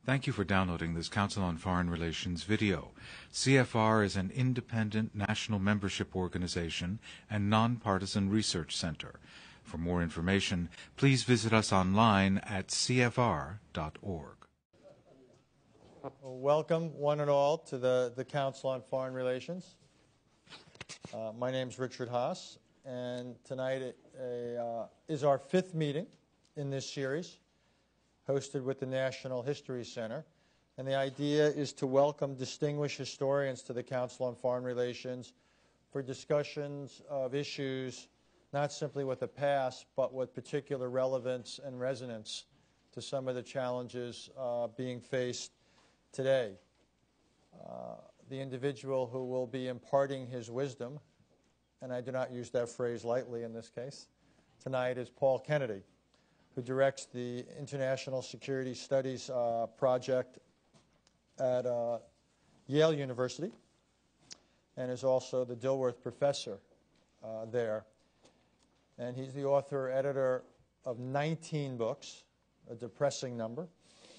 Thank you for downloading this Council on Foreign Relations video. CFR is an independent national membership organization and nonpartisan research center. For more information, please visit us online at cfr.org. Welcome, one and all, to the Council on Foreign Relations. My name is Richard Haass, and tonight is our fifth meeting in this series, hosted with the National History Center. And the idea is to welcome distinguished historians to the Council on Foreign Relations for discussions of issues not simply with the past, but with particular relevance and resonance to some of the challenges being faced today. The individual who will be imparting his wisdom, and I do not use that phrase lightly in this case, tonight is Paul Kennedy, who directs the International Security Studies project at Yale University and is also the Dilworth Professor there. And he's the author, editor of 19 books, a depressing number,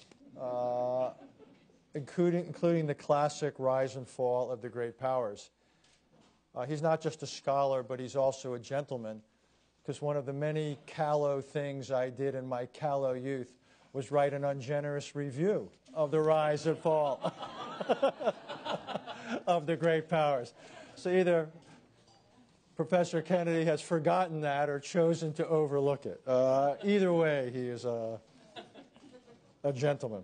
including the classic Rise and Fall of the Great Powers. He's not just a scholar, but he's also a gentleman, because one of the many callow things I did in my callow youth was write an ungenerous review of the rise and fall of the great powers. So either Professor Kennedy has forgotten that or chosen to overlook it. Either way, he is a gentleman.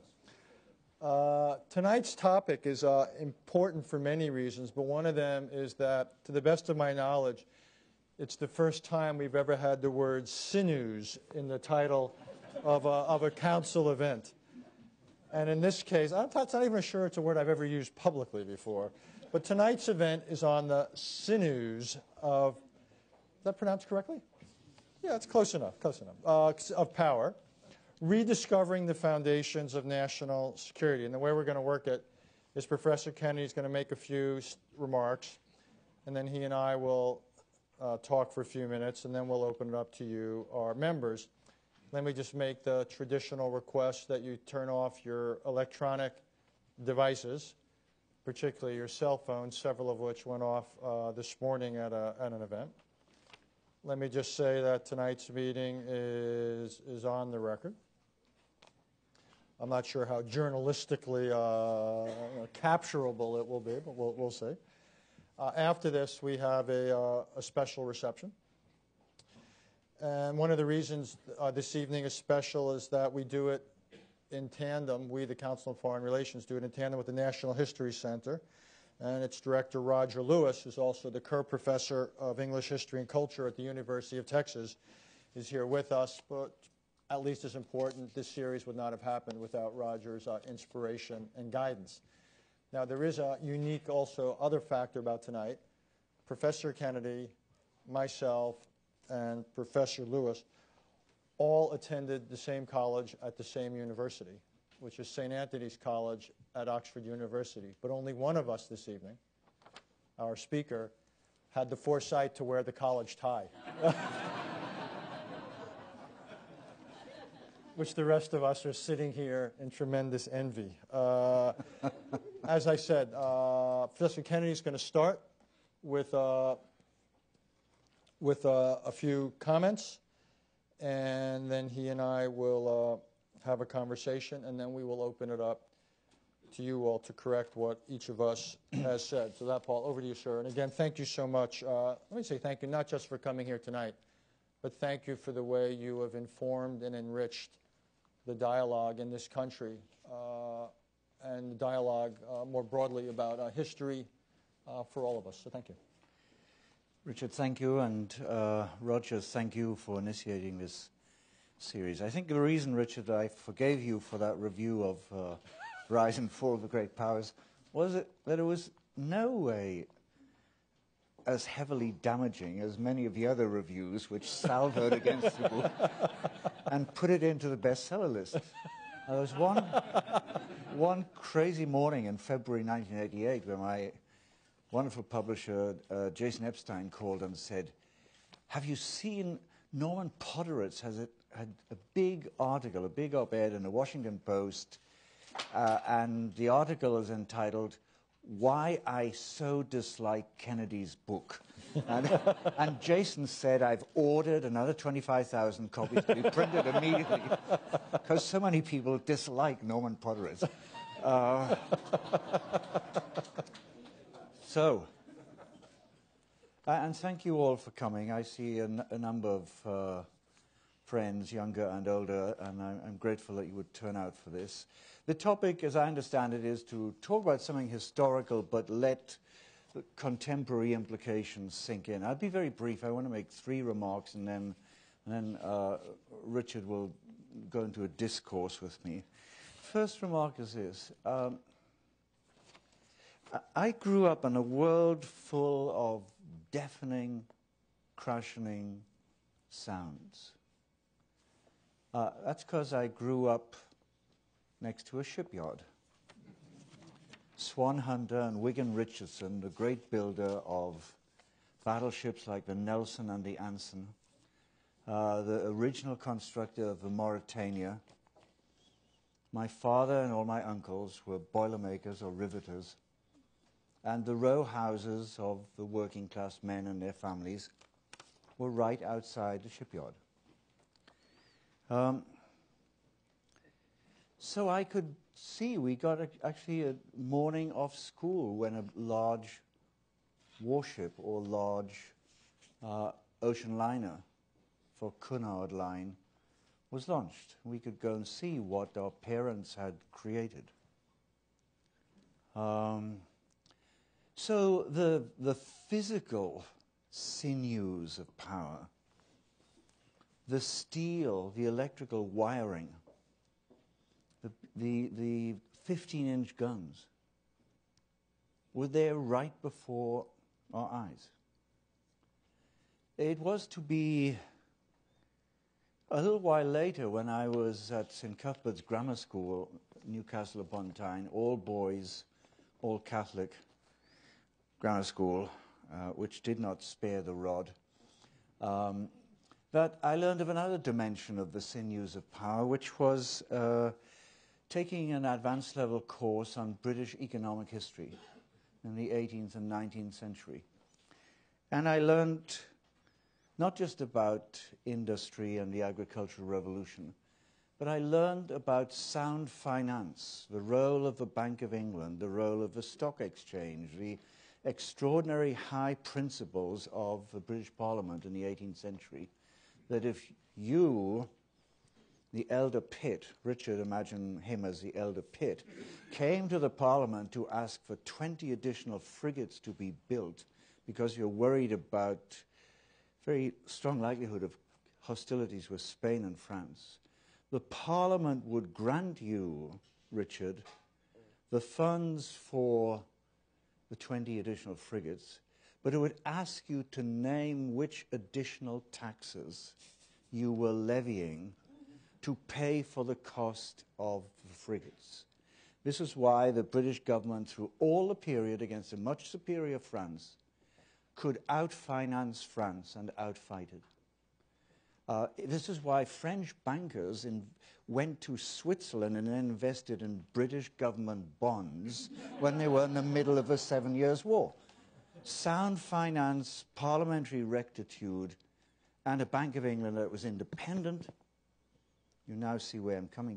Tonight's topic is important for many reasons, but one of them is that, to the best of my knowledge, it's the first time we've ever had the word Sinews in the title of a council event. And in this case, I'm not even sure it's a word I've ever used publicly before. But tonight's event is on the Sinews of, is that pronounced correctly? Yeah, it's close enough, of power, rediscovering the foundations of national security. And the way we're going to work it is Professor Kennedy's going to make a few remarks, and then he and I will talk for a few minutes, and then we'll open it up to you, our members. Let me just make the traditional request that you turn off your electronic devices, particularly your cell phones, several of which went off this morning at an event. Let me just say that tonight's meeting is on the record. I'm not sure how journalistically capturable it will be, but we'll see. After this, we have a special reception. And one of the reasons this evening is special is that we do it in tandem. We, the Council on Foreign Relations, do it in tandem with the National History Center. And its director, Roger Lewis, who's also the Kerr Professor of English History and Culture at the University of Texas, is here with us. But at least as important, this series would not have happened without Roger's inspiration and guidance. Now, there is a unique also other factor about tonight. Professor Kennedy, myself, and Professor Lewis all attended the same college at the same university, which is St. Anthony's College at Oxford University. But only one of us this evening, our speaker, had the foresight to wear the college tie, which the rest of us are sitting here in tremendous envy. As I said, Professor Kennedy is going to start with a few comments, and then he and I will have a conversation, and then we will open it up to you all to correct what each of us has said. So that, Paul, over to you, sir. And again, thank you so much. Let me say thank you not just for coming here tonight, but thank you for the way you have informed and enriched the dialogue in this country and the dialogue more broadly about history for all of us. So thank you. Richard, thank you, and Roger, thank you for initiating this series. I think the reason, Richard, I forgave you for that review of Rise and Fall of the Great Powers was that it was no way as heavily damaging as many of the other reviews which salvoed against the book and put it into the bestseller list. There was one crazy morning in February 1988 when my wonderful publisher, Jason Epstein, called and said, "Have you seen Norman Podhoretz had a big article, a big op-ed in the Washington Post And the article is entitled, "Why I So Dislike Kennedy's Book." And Jason said, "I've ordered another 25,000 copies to be printed immediately because so many people dislike Norman Podhoretz." And thank you all for coming. I see a number of friends, younger and older, and I'm grateful that you would turn out for this. The topic, as I understand it, is to talk about something historical, but let the contemporary implications sink in. I'll be very brief. I want to make 3 remarks, and then Richard will go into a discourse with me. First remark is this. I grew up in a world full of deafening, crashing sounds. That's because I grew up next to a shipyard. Swan Hunter and Wigan Richardson, the great builder of battleships like the Nelson and the Anson, the original constructor of the Mauretania. My father and all my uncles were boilermakers or riveters, and the row houses of the working class men and their families were right outside the shipyard. So I could see, we got actually a morning off school when a large warship or large ocean liner for Cunard Line was launched. We could go and see what our parents had created. So the physical sinews of power, the steel, the electrical wiring, the 15-inch guns were there right before our eyes. It was to be a little while later when I was at St. Cuthbert's Grammar School, Newcastle upon Tyne, all boys, all Catholic grammar school, which did not spare the rod, that I learned of another dimension of the sinews of power, which was taking an advanced level course on British economic history in the 18th and 19th century. And I learned not just about industry and the agricultural revolution, but I learned about sound finance, the role of the Bank of England, the role of the stock exchange, the extraordinary high principles of the British Parliament in the 18th century, that if you, the elder Pitt, Richard, imagine him as the elder Pitt, came to the Parliament to ask for 20 additional frigates to be built because you're worried about very strong likelihood of hostilities with Spain and France, the Parliament would grant you, Richard, the funds for the 20 additional frigates, but it would ask you to name which additional taxes you were levying to pay for the cost of the frigates. This is why the British government, through all the period against a much superior France, could outfinance France and outfight it. This is why French bankers went to Switzerland and invested in British government bonds when they were in the middle of a 7 Years' War. Sound finance, parliamentary rectitude, and a Bank of England that was independent, you now see where I'm coming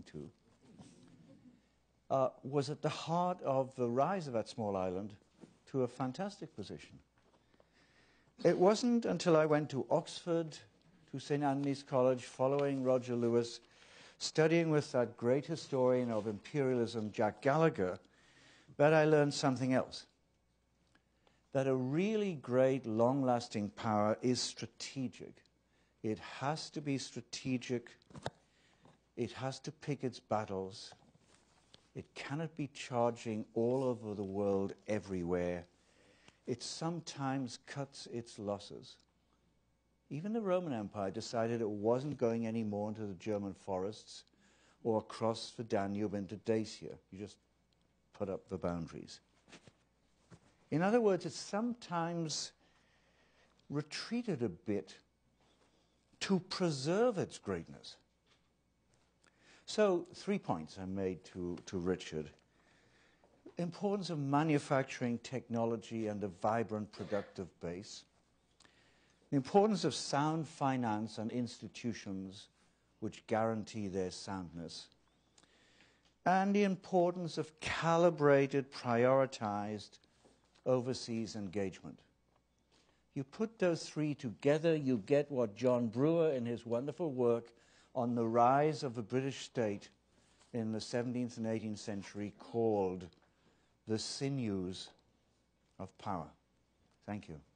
to, was at the heart of the rise of that small island to a fantastic position. It wasn't until I went to Oxford, to St. Anthony's College, following Roger Lewis, studying with that great historian of imperialism, Jack Gallagher, that I learned something else. That a really great, long-lasting power is strategic. It has to be strategic. It has to pick its battles. It cannot be charging all over the world everywhere. It sometimes cuts its losses. Even the Roman Empire decided it wasn't going any more into the German forests or across the Danube into Dacia. You just put up the boundaries. In other words, it sometimes retreated a bit to preserve its greatness. So 3 points I made to Richard. Importance of manufacturing technology and a vibrant productive base. The importance of sound finance and institutions which guarantee their soundness. And the importance of calibrated, prioritized overseas engagement. You put those three together, you get what John Brewer in his wonderful work on the rise of the British state in the 17th and 18th century called the sinews of power. Thank you.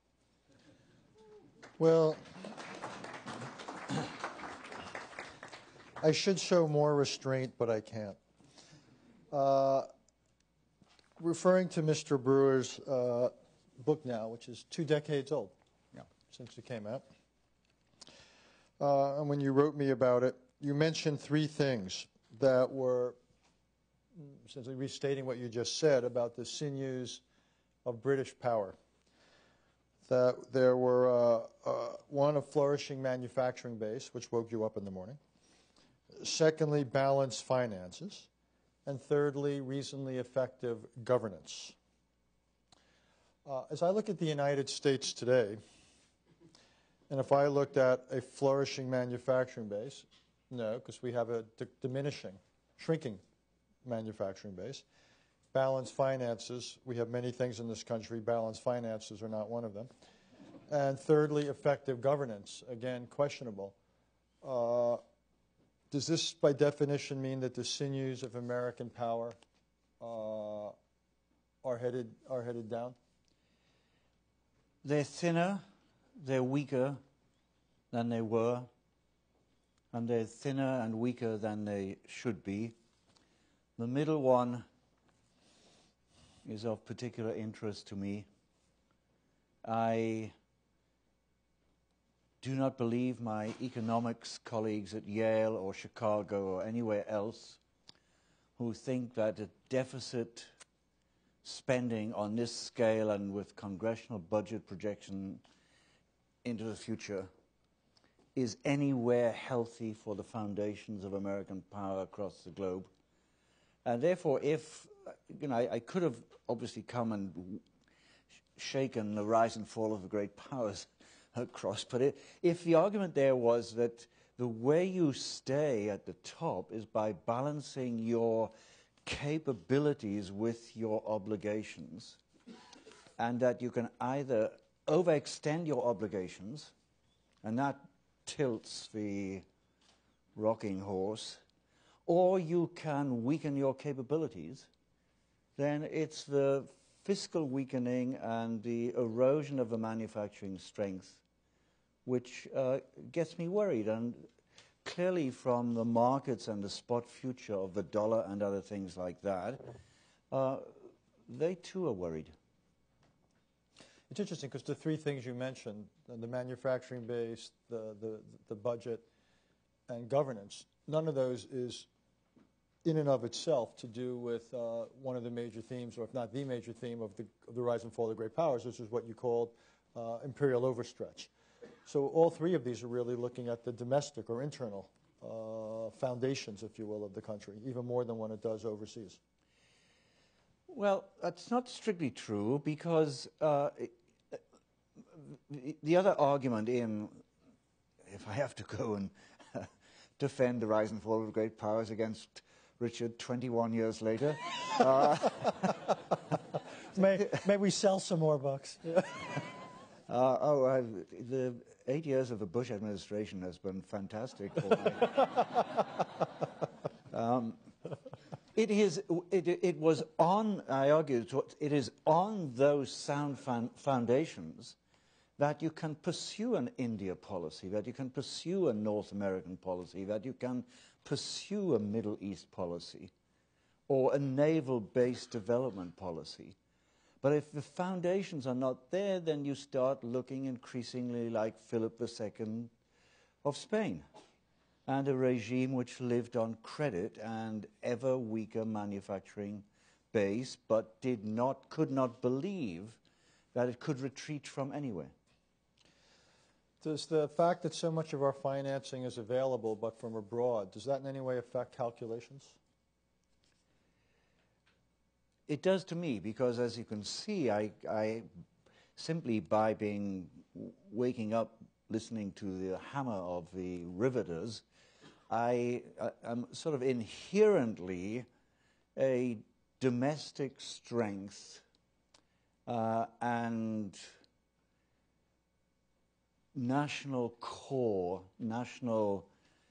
Well, I should show more restraint, but I can't. Referring to Mr. Brewer's book now, which is 2 decades old since it came out, and when you wrote me about it, you mentioned 3 things that were essentially restating what you just said about the sinews of British power. That there were, one, a flourishing manufacturing base, which woke you up in the morning. Secondly, balanced finances. And thirdly, reasonably effective governance. As I look at the United States today, and if I looked at a flourishing manufacturing base, no, because we have a shrinking manufacturing base. Balanced finances, we have many things in this country, balanced finances are not one of them. And thirdly, effective governance, again, questionable. Does this, by definition, mean that the sinews of American power are headed down? They're thinner, they're weaker than they were, and they're thinner and weaker than they should be. The middle one is of particular interest to me. I do not believe my economics colleagues at Yale or Chicago or anywhere else who think that a deficit spending on this scale and with congressional budget projection into the future is anywhere healthy for the foundations of American power across the globe. And therefore, if, I could have obviously come and shaken the rise and fall of the great powers across, but if the argument there was that the way you stay at the top is by balancing your capabilities with your obligations, and that you can either overextend your obligations, and that tilts the rocking horse, or you can weaken your capabilities, then it's the fiscal weakening and the erosion of the manufacturing strength which gets me worried. And clearly from the markets and the spot future of the dollar and other things like that, they too are worried. It's interesting because the 3 things you mentioned, the manufacturing base, the budget, and governance, none of those is in and of itself to do with one of the major themes, or if not the major theme of the rise and fall of the great powers. This is what you called imperial overstretch. So all 3 of these are really looking at the domestic or internal foundations, if you will, of the country, even more than when it does overseas. Well, that's not strictly true, because the other argument if I have to go and defend the rise and fall of the great powers against Richard 21 years later. May we sell some more books? The 8 years of the Bush administration has been fantastic for me. It was on, I argue, it is on those sound foundations that you can pursue an India policy, that you can pursue a North American policy, that you can pursue a Middle East policy, or a naval-based development policy. But if the foundations are not there, then you start looking increasingly like Philip II of Spain, and a regime which lived on credit and ever weaker manufacturing base, but could not believe that it could retreat from anywhere. Does the fact that so much of our financing is available but from abroad, does that in any way affect calculations? It does to me, because as you can see, I simply by waking up listening to the hammer of the riveters, I am sort of inherently a domestic strength and national core, national,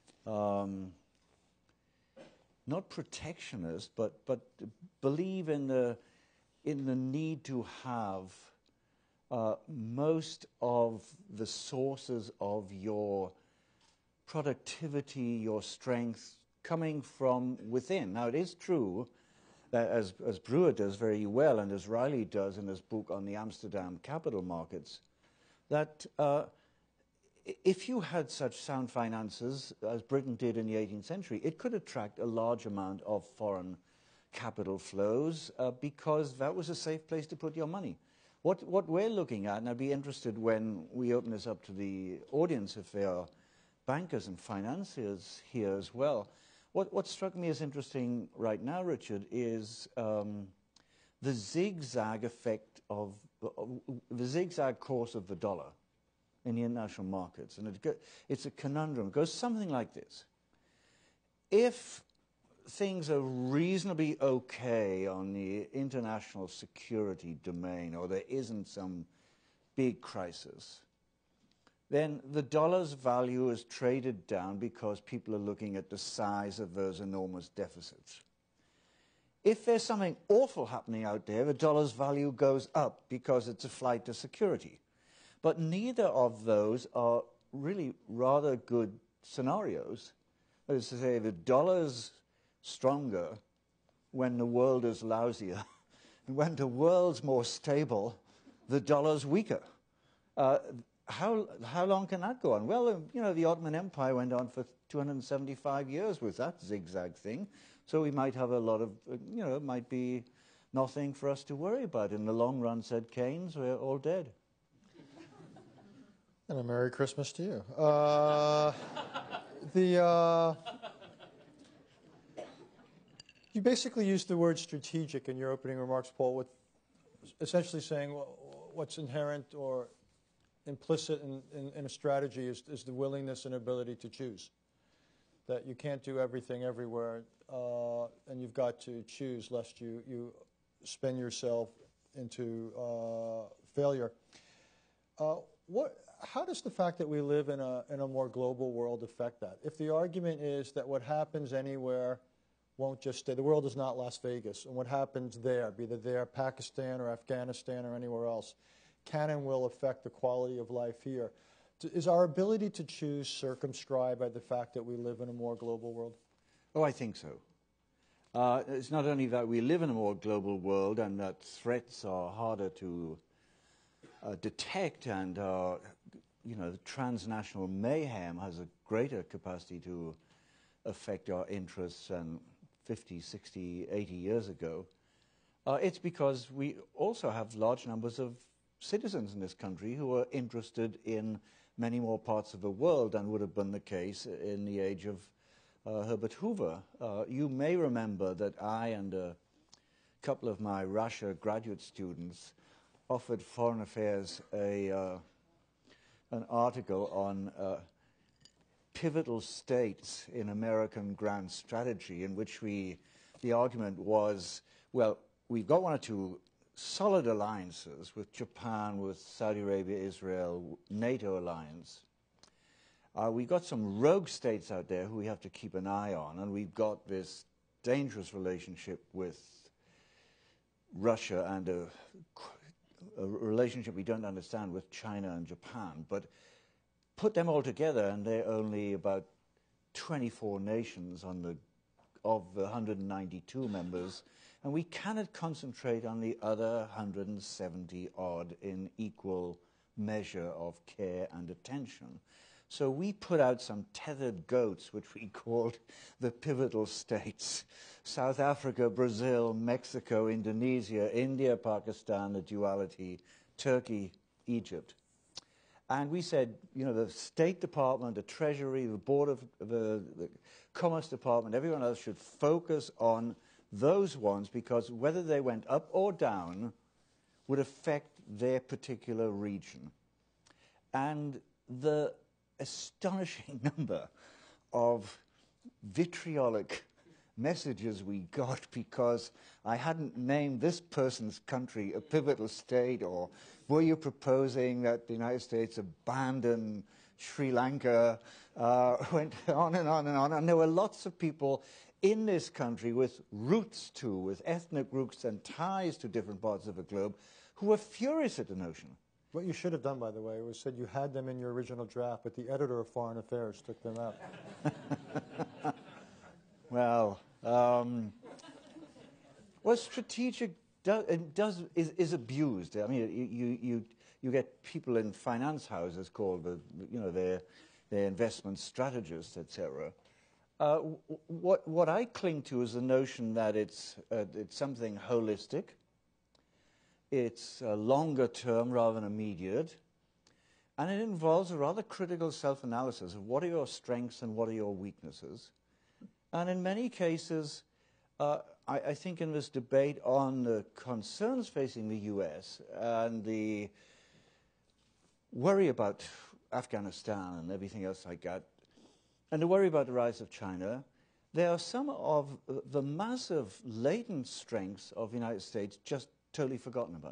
not protectionist, but believe in the need to have most of the sources of your productivity, your strength, coming from within. Now, it is true that, as Brewer does very well, and as Riley does in his book on the Amsterdam capital markets, that if you had such sound finances as Britain did in the 18th century, it could attract a large amount of foreign capital flows because that was a safe place to put your money. What we're looking at, and I'd be interested when we open this up to the audience if there are bankers and financiers here as well, what struck me as interesting right now, Richard, is the zigzag effect of the zigzag course of the dollar in the international markets. And it's a conundrum. It goes something like this. If things are reasonably okay on the international security domain, or there isn't some big crisis, then the dollar's value is traded down because people are looking at the size of those enormous deficits. If there's something awful happening out there, the dollar's value goes up because it's a flight to security. But neither of those are really rather good scenarios. That is to say, the dollar's stronger when the world is lousier. And when the world's more stable, the dollar's weaker. How long can that go on? Well, you know, the Ottoman Empire went on for 275 years with that zigzag thing. So we might have a lot of, you know, it might be nothing for us to worry about. In the long run, said Keynes, we're all dead. And a Merry Christmas to you. You basically used the word strategic in your opening remarks, Paul, with essentially saying what's inherent or implicit in a strategy is the willingness and ability to choose. That you can't do everything everywhere, and you've got to choose lest you spin yourself into failure. How does the fact that we live in a more global world affect that? If the argument is that what happens anywhere won't just stay, the world is not Las Vegas, and what happens there, be it there, Pakistan or Afghanistan or anywhere else, can and will affect the quality of life here. Is our ability to choose circumscribed by the fact that we live in a more global world? Oh, I think so. It's not only that we live in a more global world and that threats are harder to detect, and you know, the transnational mayhem has a greater capacity to affect our interests than 50, 60, 80 years ago. It's because we also have large numbers of citizens in this country who are interested in many more parts of the world than would have been the case in the age of Herbert Hoover. You may remember that I and a couple of my Russia graduate students offered Foreign Affairs an article on pivotal states in American grand strategy, in which the argument was, well, we've got one or two solid alliances with Japan, with Saudi Arabia, Israel, NATO alliance. We've got some rogue states out there who we have to keep an eye on, and we've got this dangerous relationship with Russia and a relationship we don't understand with China and Japan. But put them all together, and they're only about 24 nations of the 192 members, and we cannot concentrate on the other 170 odd in equal measure of care and attention. So we put out some tethered goats, which we called the pivotal states: South Africa, Brazil, Mexico, Indonesia, India, Pakistan, the duality, Turkey, Egypt. And we said, you know, the State Department, the Treasury, the Board of the Commerce Department, everyone else should focus on those ones because whether they went up or down would affect their particular region. And the astonishing number of vitriolic messages we got because I hadn't named this person's country a pivotal state, or were you proposing that the United States abandon Sri Lanka, went on and on and on. And there were lots of people in this country with roots to, with ethnic roots and ties to different parts of the globe who were furious at the notion. What you should have done, by the way, was said you had them in your original draft, but the editor of Foreign Affairs took them out. Well, strategic is abused. I mean, you get people in finance houses called their investment strategists, etc. What I cling to is the notion that it's something holistic. It's longer term rather than immediate, and it involves a rather critical self-analysis of what are your strengths and what are your weaknesses. And in many cases, I think in this debate on the concerns facing the US and the worry about Afghanistan and everything else like that, and the worry about the rise of China, there are some of the massive latent strengths of the United States just totally forgotten about.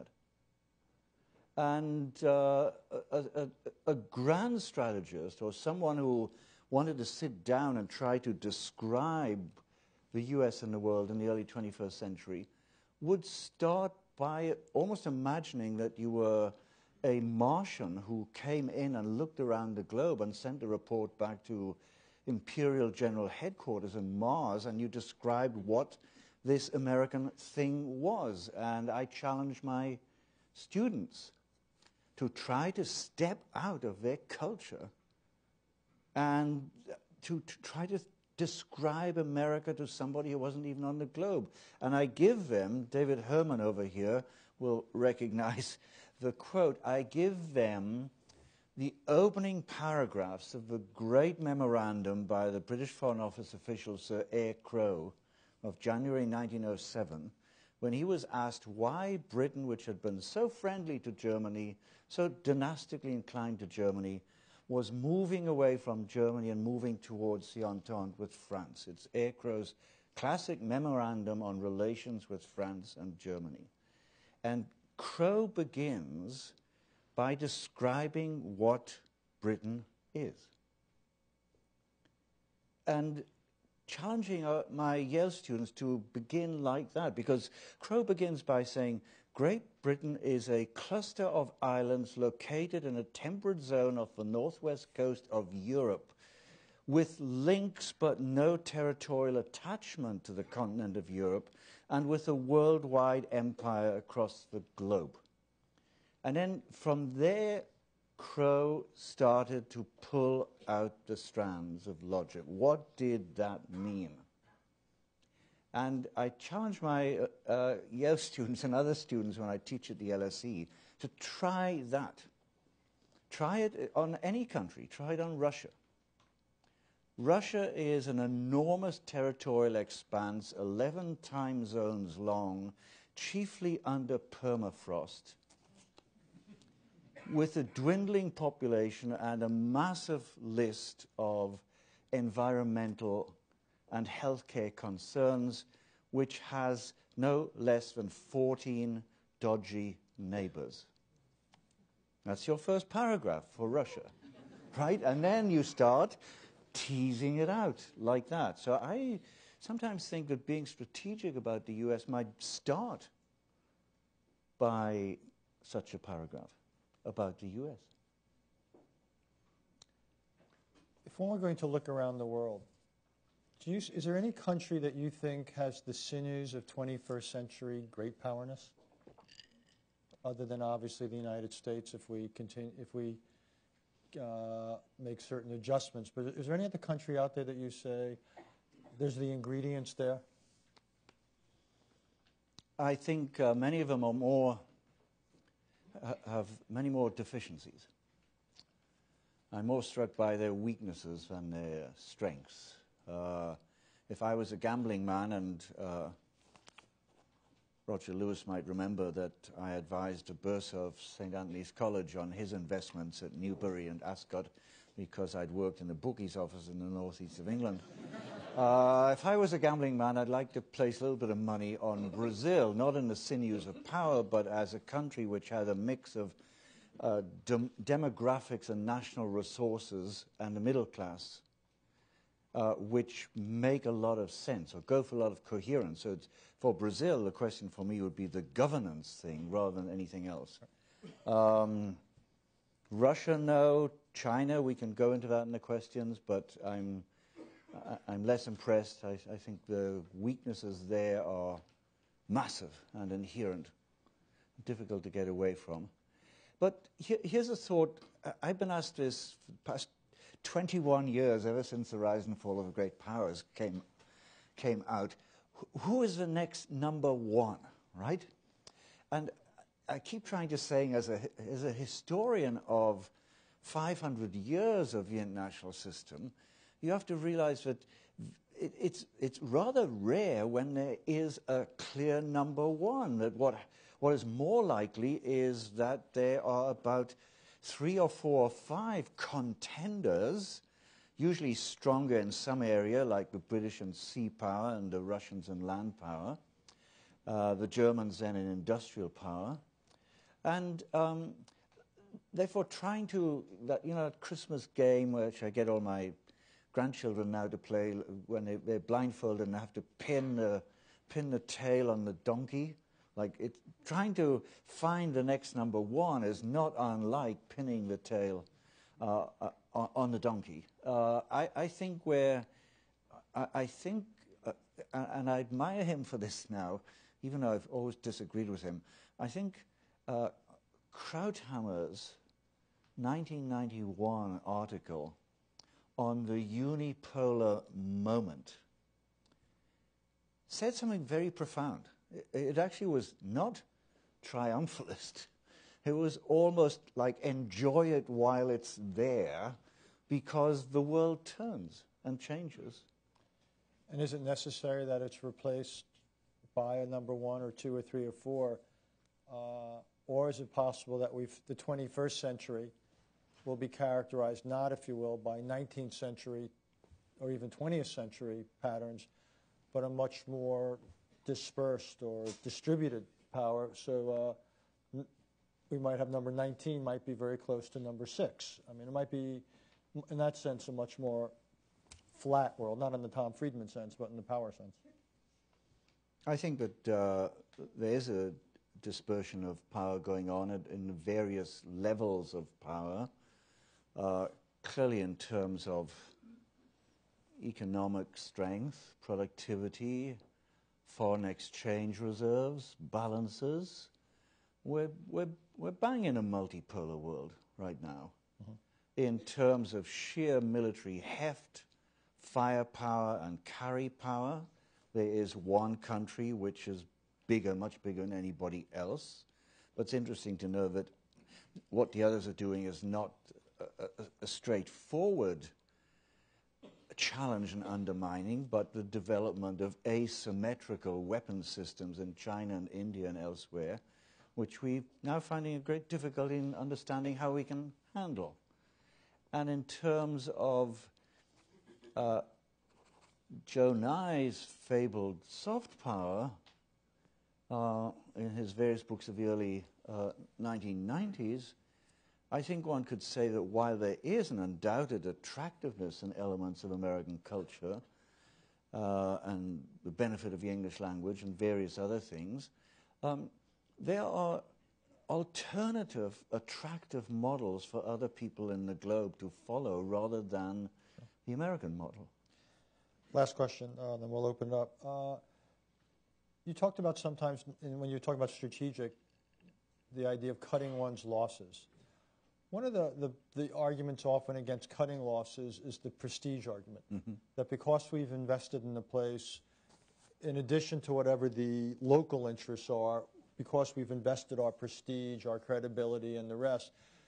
And a grand strategist or someone who wanted to sit down and try to describe the US and the world in the early 21st century would start by almost imagining that you were a Martian who came in and looked around the globe and sent a report back to Imperial General Headquarters in Mars, and you described what this American thing was. And I challenge my students to try to step out of their culture and to try to describe America to somebody who wasn't even on the globe. And I give them, David Herman over here will recognize the quote, I give them the opening paragraphs of the great memorandum by the British Foreign Office official Sir Eyre Crowe of January 1907, when he was asked why Britain, which had been so friendly to Germany, so dynastically inclined to Germany, was moving away from Germany and moving towards the Entente with France. It's Eyre Crowe's classic memorandum on relations with France and Germany. And Crowe begins by describing what Britain is. And challenging my Yale students to begin like that, because Crowe begins by saying, Great Britain is a cluster of islands located in a temperate zone off the northwest coast of Europe, with links but no territorial attachment to the continent of Europe, and with a worldwide empire across the globe. And then from there, Crowe started to pull out the strands of logic. What did that mean? And I challenge my Yale students and other students when I teach at the LSE to try that. Try it on any country. Try it on Russia. Russia is an enormous territorial expanse, 11 time zones long, chiefly under permafrost, with a dwindling population and a massive list of environmental and healthcare concerns, which has no less than 14 dodgy neighbors. That's your first paragraph for Russia, right? And then you start teasing it out like that. So I sometimes think that being strategic about the US might start by such a paragraph about the US. If one were going to look around the world, is there any country that you think has the sinews of 21st century great powerness? Other than obviously the United States, if we make certain adjustments. But is there any other country out there that you say there's the ingredients there? I think many of them are have many more deficiencies. I'm more struck by their weaknesses than their strengths. If I was a gambling man, and Roger Lewis might remember that I advised a bursar of St. Anthony's College on his investments at Newbury and Ascot because I'd worked in the bookies office in the northeast of England. If I was a gambling man, I'd like to place a little bit of money on Brazil, not in the sinews of power, but as a country which had a mix of demographics and national resources and the middle class, which make a lot of sense or go for a lot of coherence. So for Brazil, the question for me would be the governance thing rather than anything else. Russia, no. China, we can go into that in the questions, but I'm less impressed. I think the weaknesses there are massive and inherent, difficult to get away from. But here's a thought. I've been asked this for the past 21 years, ever since the rise and fall of the great powers came out. Who is the next number one, right? And I keep trying to say, as a historian of 500 years of the international system, you have to realize that it's rather rare when there is a clear number one. That what is more likely is that there are about 3 or 4 or 5 contenders, usually stronger in some area, like the British in sea power and the Russians in land power, the Germans then in industrial power, and therefore trying to, that Christmas game which I get all my grandchildren now to play when they're blindfolded and have to pin the tail on the donkey. Trying to find the next number one is not unlike pinning the tail on the donkey. I think and I admire him for this now, even though I've always disagreed with him. I think Krauthammer's 1991 article on the unipolar moment said something very profound. It actually was not triumphalist. It was almost like enjoy it while it's there because the world turns and changes. And is it necessary that it's replaced by a number 1 or 2 or 3 or 4? Or is it possible that the 21st century will be characterized not, if you will, by 19th century or even 20th century patterns, but a much more dispersed or distributed power? So we might have number 19 might be very close to number 6. I mean, it might be, in that sense, a much more flat world, not in the Tom Friedman sense, but in the power sense. I think that there is a dispersion of power going on in various levels of power, clearly in terms of economic strength, productivity, foreign exchange reserves, balances. We're bang in a multipolar world right now. In terms of sheer military heft, firepower, and carry power, there is one country which is bigger, much bigger than anybody else. But it's interesting to know that what the others are doing is not a straightforward challenge and undermining, but the development of asymmetrical weapon systems in China and India and elsewhere, which we're now finding a great difficulty in understanding how we can handle. And in terms of Joe Nye's fabled soft power, in his various books of the early 1990s, I think one could say that while there is an undoubted attractiveness in elements of American culture and the benefit of the English language and various other things, there are alternative, attractive models for other people in the globe to follow rather than the American model. Last question, then we'll open it up. You talked about sometimes, when you talk about strategic, the idea of cutting one's losses. One of the arguments often against cutting losses is the prestige argument, that because we've invested in a place, in addition to whatever the local interests are, because we've invested our prestige, our credibility, and the rest,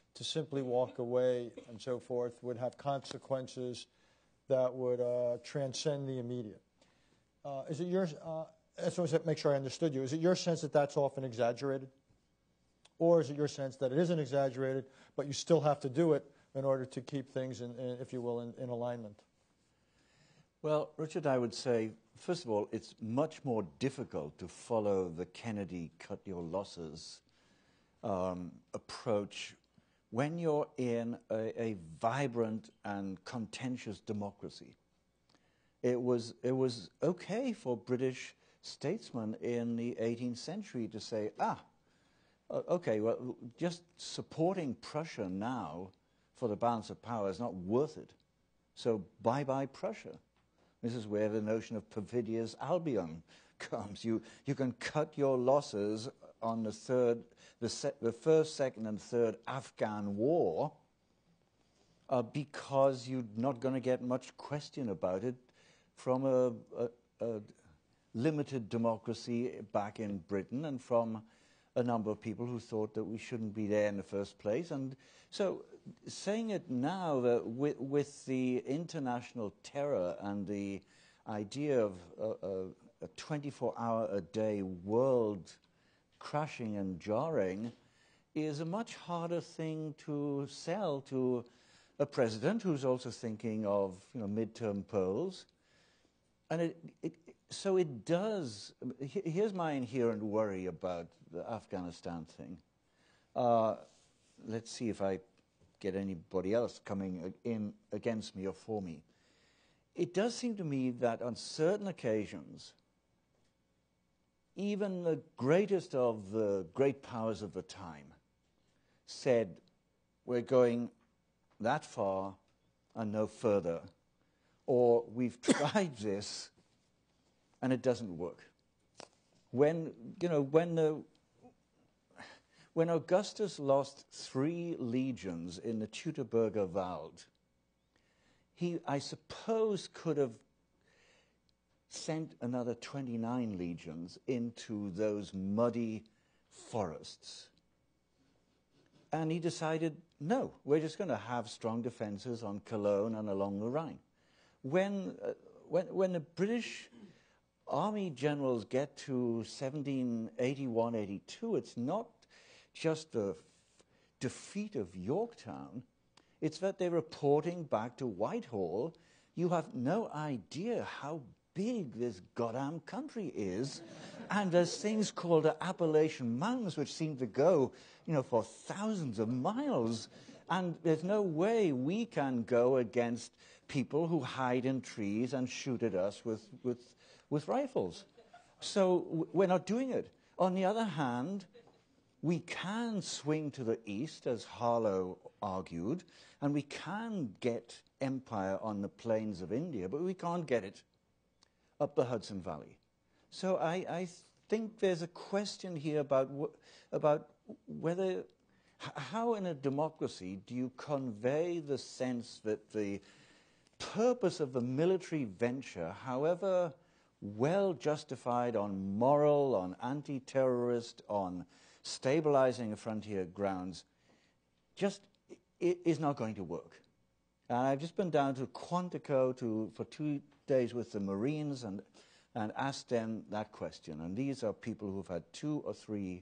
to simply walk away and so forth would have consequences that would transcend the immediate. Is it yours? I just want to make sure I understood you. Is it your sense that that's often exaggerated? Or is it your sense that it isn't exaggerated, but you still have to do it in order to keep things, if you will, in alignment? Well, Richard, I would say, first of all, it's much more difficult to follow the Kennedy cut your losses approach when you're in a vibrant and contentious democracy. It was okay for British statesmen in the 18th century to say, okay, well, just supporting Prussia now for the balance of power is not worth it. So bye-bye Prussia. This is where the notion of perfidious Albion comes. You can cut your losses on the first, second, and third Afghan war because you're not going to get much question about it from a limited democracy back in Britain and from a number of people who thought that we shouldn't be there in the first place. And so saying it now that with the international terror and the idea of a 24-hour-a-day world crashing and jarring is a much harder thing to sell to a president who's also thinking of midterm polls. And so it does. Here's my inherent worry about the Afghanistan thing. Let's see if I get anybody else coming in against me or for me. It does seem to me that on certain occasions, even the greatest of the great powers of the time said, we're going that far and no further, or we've tried this and it doesn't work. When Augustus lost 3 legions in the Teutoburger Wald, he, I suppose, could have sent another 29 legions into those muddy forests. And he decided, no, we're just going to have strong defenses on Cologne and along the Rhine. When the British army generals get to 1781-82, it's not just the defeat of Yorktown, it's that they're reporting back to Whitehall, you have no idea how big this goddamn country is, and there's things called the Appalachian Mountains which seem to go, for thousands of miles, and there's no way we can go against people who hide in trees and shoot at us with rifles. So we're not doing it. On the other hand, we can swing to the east, as Harlow argued, and we can get empire on the plains of India, but we can't get it up the Hudson Valley. So I think there's a question here about whether, how in a democracy do you convey the sense that the purpose of the military venture, however well justified on moral, on anti-terrorist, on stabilizing the frontier grounds, just is not going to work. And I've just been down to Quantico for 2 days with the Marines and asked them that question. And these are people who've had 2 or 3,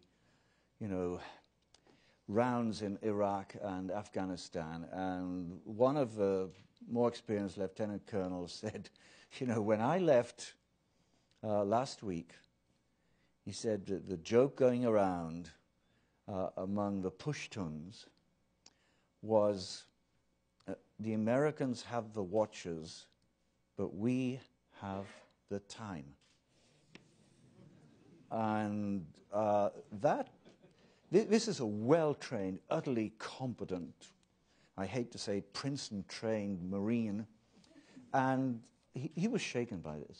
rounds in Iraq and Afghanistan. And one of the more experienced lieutenant colonels said, when I left last week, he said that the joke going around among the Pashtuns was the Americans have the watches, but we have the time. And this is a well-trained, utterly competent, I hate to say Princeton-trained Marine, and he was shaken by this.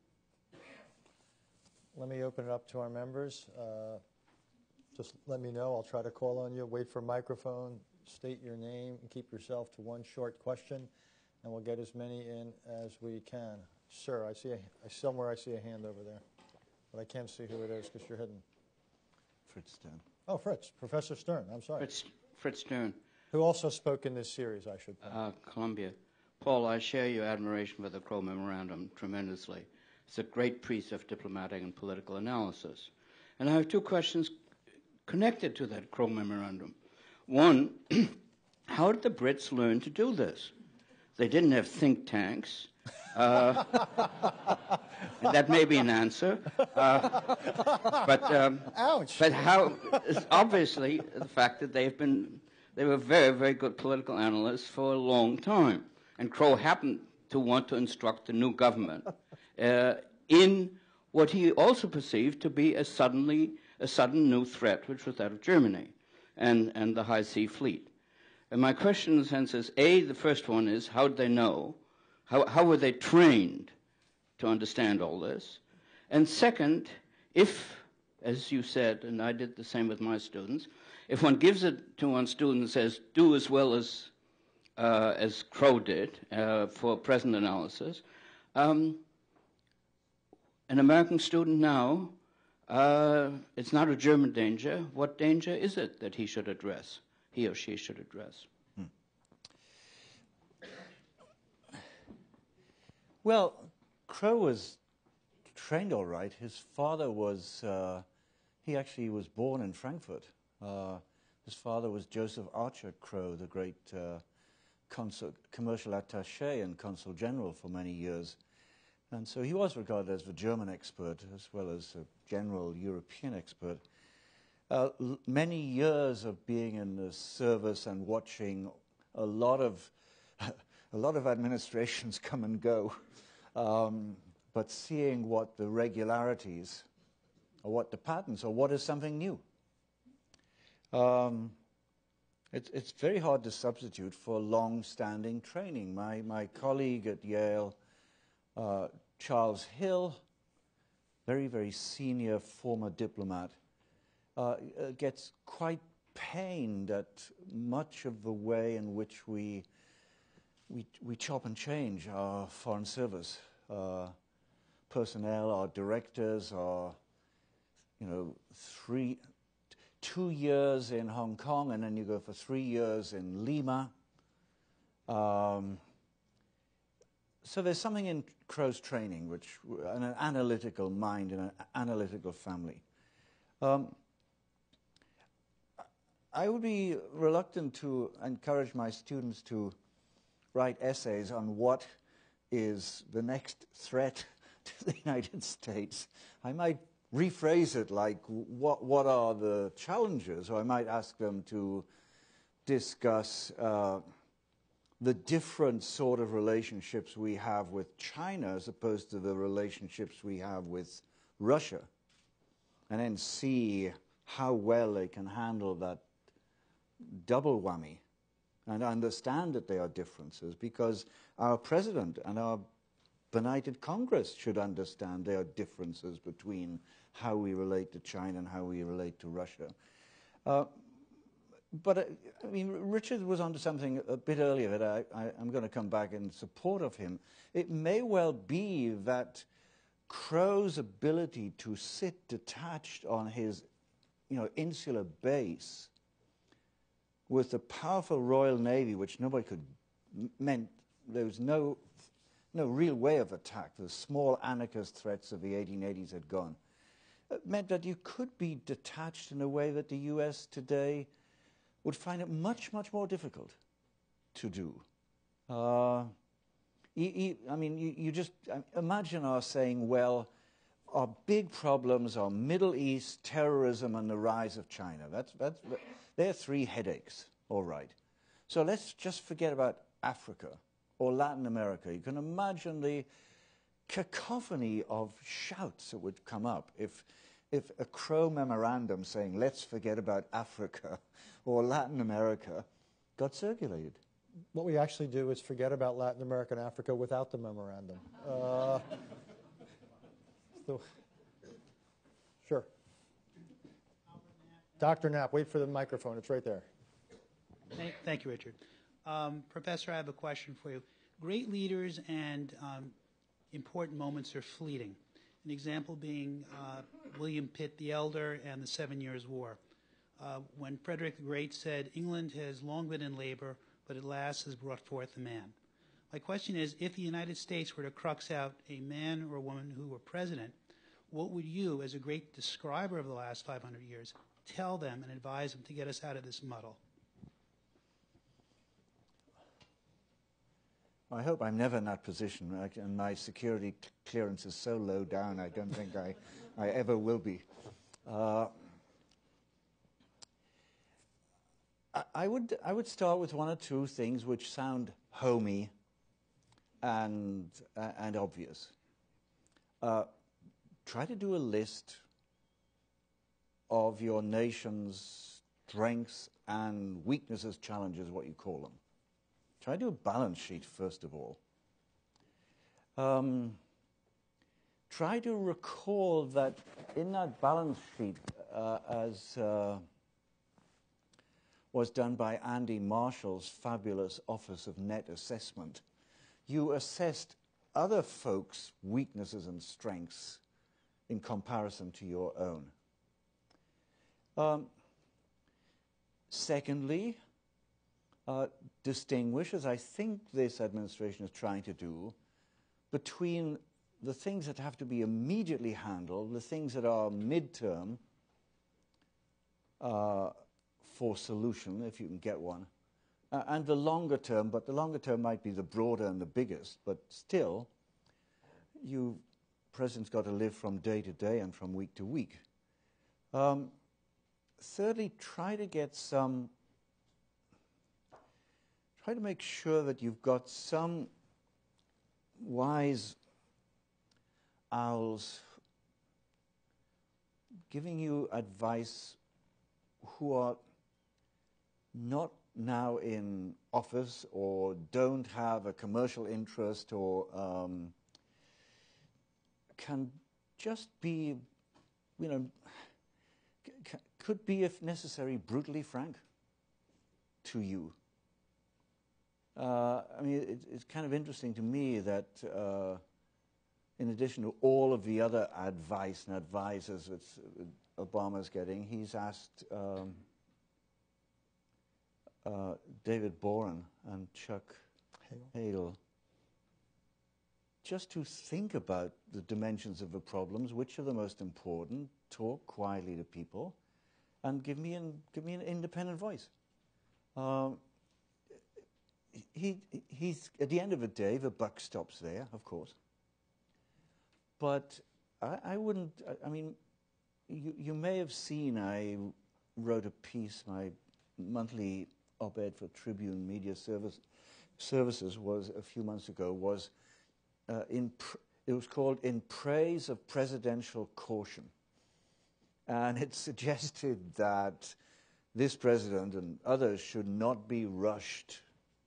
Let me open it up to our members. Just let me know. I'll try to call on you. Wait for a microphone. State your name and keep yourself to one short question, and we'll get as many in as we can. Sir, I see a hand over there, but I can't see who it is because you're hidden. Fritz Stern. Oh, Fritz, Professor Stern. I'm sorry. Fritz Stern. who also spoke in this series, I should point. Columbia. Paul, I share your admiration for the Crow Memorandum tremendously. It's a great piece of diplomatic and political analysis. And I have two questions connected to that Crow Memorandum. One, how did the Brits learn to do this? They didn't have think tanks. That may be an answer. But how, obviously, the fact that they were very, very good political analysts for a long time. And Crow happened to want to instruct the new government in what he also perceived to be a sudden new threat, which was that of Germany and the High Sea Fleet. And my question in a sense is, A, the first one is, how did they know? How were they trained to understand all this? And second, if, as you said, and I did the same with my students, if one gives it to one student and says, do as well as Crow did for present analysis, an American student now, it's not a German danger. What danger is it that he or she should address? Well, Crow was trained all right. His father was, he actually was born in Frankfurt. His father was Joseph Archer Crow, the great commercial attaché and consul general for many years. And so he was regarded as a German expert as well as a general European expert. Many years of being in the service and watching a lot of administrations come and go, but seeing what the regularities or what the patterns or what is something new. It's very hard to substitute for long-standing training. My colleague at Yale, Charles Hill, very, very senior former diplomat, gets quite pained at much of the way in which we chop and change our foreign service personnel, our directors, our 2 years in Hong Kong, and then you go for 3 years in Lima. So there's something in Crow's training, which an analytical mind and an analytical family. I would be reluctant to encourage my students to write essays on what is the next threat to the United States. I might rephrase it like, what are the challenges? Or I might ask them to discuss the different sort of relationships we have with China as opposed to the relationships we have with Russia, and then see how well they can handle that double whammy and understand that there are differences, because our president and our benighted Congress should understand there are differences between how we relate to China and how we relate to Russia. But I mean, Richard was onto something a bit earlier that I'm going to come back in support of him. It may well be that Crow's ability to sit detached on his, insular base with the powerful Royal Navy, which nobody could, meant there was no real way of attack. The small anarchist threats of the 1880s had gone. It meant that you could be detached in a way that the U.S. today would find it much, much more difficult to do. You just imagine us saying, well, our big problems are Middle East, terrorism, and the rise of China. They're 3 headaches, all right. So let's just forget about Africa or Latin America. You can imagine the cacophony of shouts that would come up if a Crow memorandum saying, let's forget about Africa or Latin America got circulated. What we actually do is forget about Latin America and Africa without the memorandum. Sure. Dr. Knapp, wait for the microphone. It's right there. Thank you, Richard. Professor, I have a question for you. Great leaders and important moments are fleeting. An example being William Pitt the Elder and the 7 Years' War. when Frederick the Great said, "England has long been in labor, but at last has brought forth a man." My question is, if the United States were to crux out a man or a woman who were president, what would you, as a great describer of the last 500 years, tell them and advise them to get us out of this muddle? I hope I'm never in that position, and my security clearance is so low down, I don't think I ever will be. I would start with one or two things which sound homey and obvious. Try to do a list of your nation's strengths and weaknesses, challenges, what you call them. Try to do a balance sheet, first of all. Try to recall that in that balance sheet, as was done by Andy Marshall's fabulous Office of Net Assessment, you assessed other folks' weaknesses and strengths in comparison to your own. Secondly, distinguish, as I think this administration is trying to do, between the things that have to be immediately handled, the things that are midterm for solution, if you can get one, and the longer term, but the longer term might be the broader and the biggest, but still, President's got to live from day to day and from week to week. Thirdly, try to make sure that you've got some wise owls giving you advice who are not now in office or don't have a commercial interest or can just be, could be, if necessary, brutally frank to you. It's kind of interesting to me that in addition to all of the other advice and advisors that Obama's getting, he's asked David Boren and Chuck Hagel just to think about the dimensions of the problems, which are the most important, talk quietly to people, and give me an independent voice. He's at the end of the day, the buck stops there, of course. But I wouldn't. You may have seen I wrote a piece. My monthly op-ed for Tribune Media Services was a few months ago. It was called "In Praise of Presidential Caution," and it suggested that this president and others should not be rushed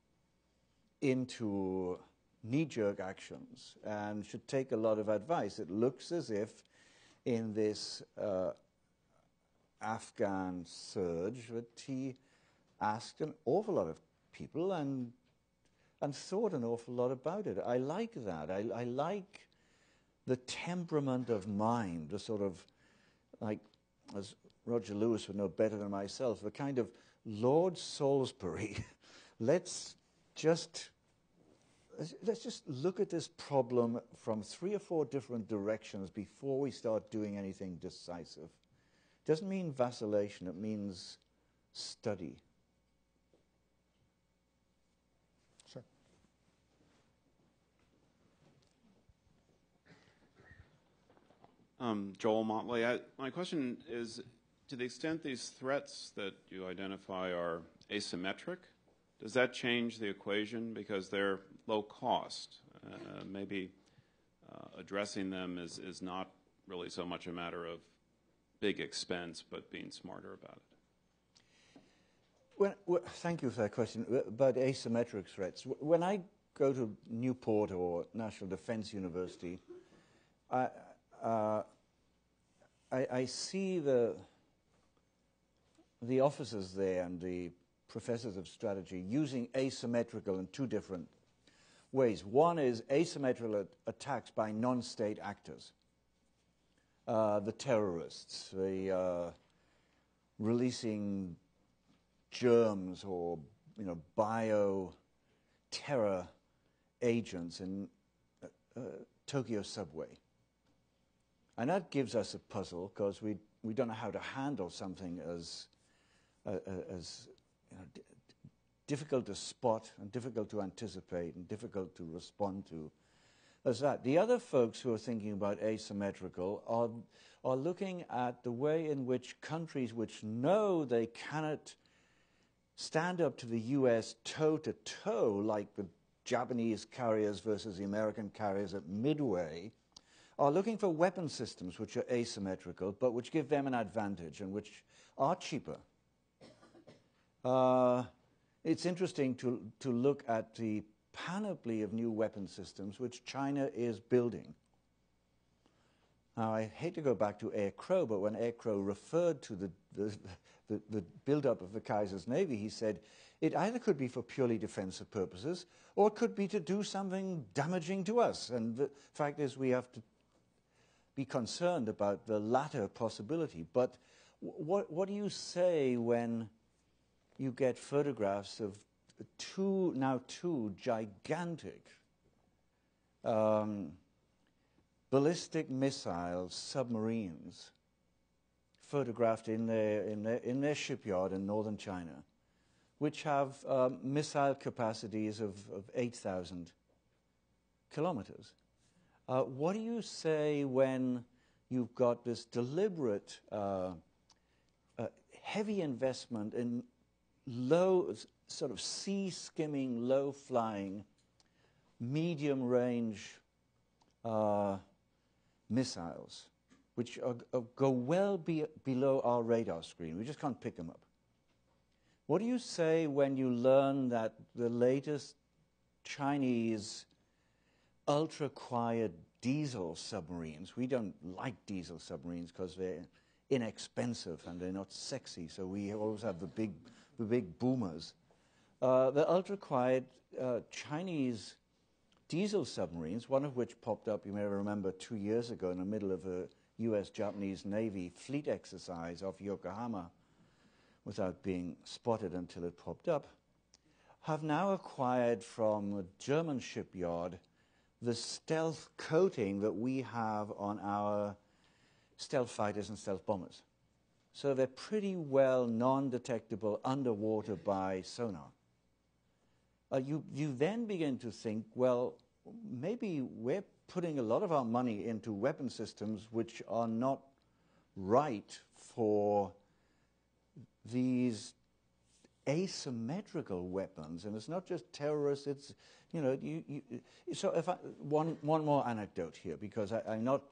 into knee-jerk actions and should take a lot of advice. It looks as if in this Afghan surge that he asked an awful lot of people and thought an awful lot about it. I like that. I like the temperament of mind, the sort of, like, as Roger Lewis would know better than myself, the kind of Lord Salisbury. Let's just look at this problem from 3 or 4 different directions before we start doing anything decisive. It doesn't mean vacillation, it means study. Sure. Joel Motley, my question is, to the extent these threats that you identify are asymmetric, does that change the equation because they're low cost? Maybe addressing them is not really so much a matter of big expense, but being smarter about it. Well, thank you for that question about asymmetric threats. When I go to Newport or National Defense University, I see the officers there and the professors of strategy using asymmetrical in 2 different ways. One is asymmetrical attacks by non-state actors, the terrorists, the releasing germs or bio-terror agents in Tokyo subway. And that gives us a puzzle because we don't know how to handle something as difficult to spot and difficult to anticipate and difficult to respond to as that. The other folks who are thinking about asymmetrical are looking at the way in which countries which know they cannot stand up to the US toe-to-toe, like the Japanese carriers versus the American carriers at Midway, are looking for weapon systems which are asymmetrical, but which give them an advantage and which are cheaper. It's interesting to look at the panoply of new weapon systems which China is building. Now, I hate to go back to Air Crow, but when Air Crow referred to the build-up of the Kaiser's Navy, he said it either could be for purely defensive purposes or it could be to do something damaging to us. And the fact is we have to be concerned about the latter possibility. But what do you say when you get photographs of two gigantic ballistic missile submarines photographed in their shipyard in northern China, which have missile capacities of 8,000 kilometers? What do you say when you've got this deliberate, heavy investment in low, sort of sea-skimming, low-flying, medium-range missiles, which go well below our radar screen? We just can't pick them up. What do you say when you learn that the latest Chinese ultra-quiet diesel submarines — we don't like diesel submarines because they're inexpensive and they're not sexy, so we always have the big boomers. The ultra-quiet Chinese diesel submarines, one of which popped up, you may remember, 2 years ago in the middle of a US-Japanese Navy fleet exercise off Yokohama without being spotted until it popped up, have now acquired from a German shipyard the stealth coating that we have on our stealth fighters and stealth bombers. So they're pretty well non-detectable underwater by sonar. You then begin to think, well, maybe we're putting a lot of our money into weapon systems which are not right for these asymmetrical weapons. And it's not just terrorists, it's, so if one more anecdote here, because I'm not,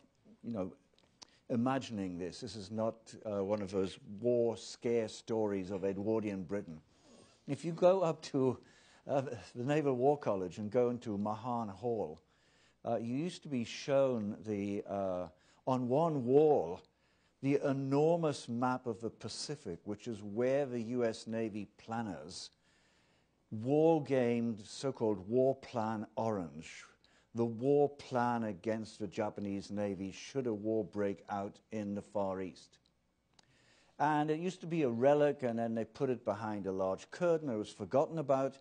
imagining this. This is not one of those war scare stories of Edwardian Britain. If you go up to the Naval War College and go into Mahan Hall, you used to be shown on one wall the enormous map of the Pacific, which is where the US Navy planners war-gamed so-called War Plan Orange, the war plan against the Japanese Navy should a war break out in the Far East. And it used to be a relic, and then they put it behind a large curtain. It was forgotten about.